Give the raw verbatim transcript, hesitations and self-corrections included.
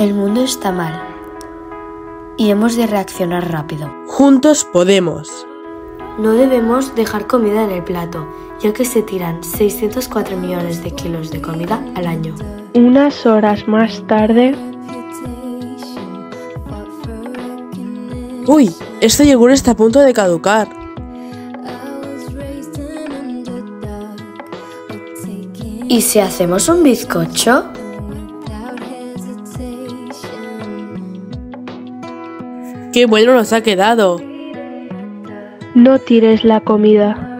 El mundo está mal y hemos de reaccionar rápido. Juntos podemos. No debemos dejar comida en el plato, ya que se tiran seiscientos cuatro millones de kilos de comida al año. Unas horas más tarde... ¡Uy! Este yogur está a punto de caducar. ¿Y si hacemos un bizcocho? ¡Qué bueno nos ha quedado! No tires la comida.